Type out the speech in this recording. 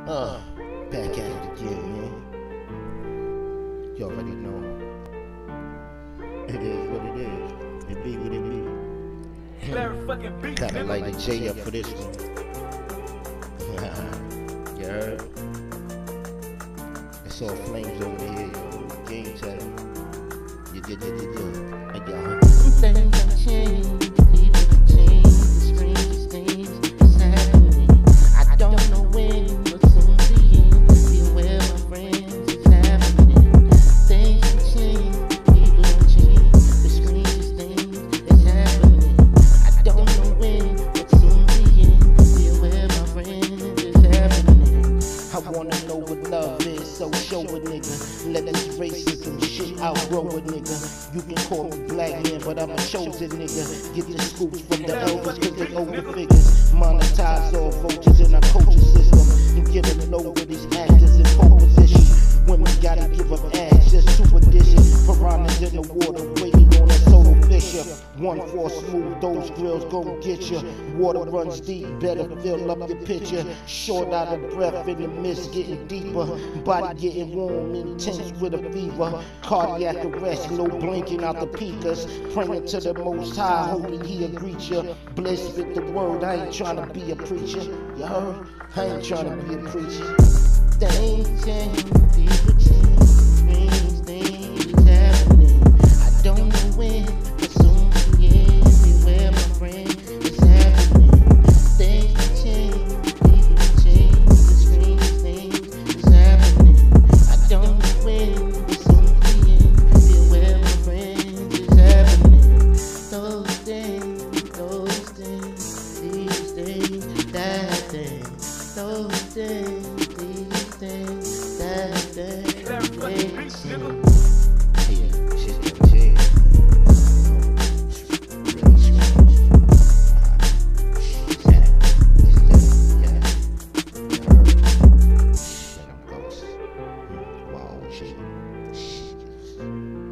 Back at it again, man. You already know. It is what it is. It be what it be. Kinda like the J up for this one. You heard? It's all flames over here, yo. Game time. Yeah. Things have changed, people have changed, the strangest things is happening. I don't know when, but soon the end. Be aware, my friends, it's happening. Things have changed, people have changed, the strangest things is happening. I don't know when, but soon the end. Be aware, my friends, it's happening. I wanna know what love is, so show a nigga. Let this racism shit outgrow a nigga. You can call me black man, but I'm a chosen nigga. Get the scoops from the elders, cause they older figures. Monetize all vultures in our culture system. And get a low with these actors in pole position. Women gotta give up ass just to addition. Piranhas in the water waiting on a solo fisher. One for smooth, those grills gon' get ya. Water runs deep, better fill up your pitcher. Short out of breath in the mist, getting deeper. Body getting warm, intense with a fever. Cardiac arrest, no blinking out the peakers. Praying to the Most High, hoping He'll greet ya. Bliss with the word, I ain't tryna be a preacher. You heard? I ain't tryna be a preacher. Things change, people change, strange things is happening. I don't know when, but soon the end. Beware, my friend, it's happening. Things change, people change, the strange things is happening. I don't know when, but soon the end. Beware, my friend, it's happening. Those things, these things, that thing, those things. Wow, shit.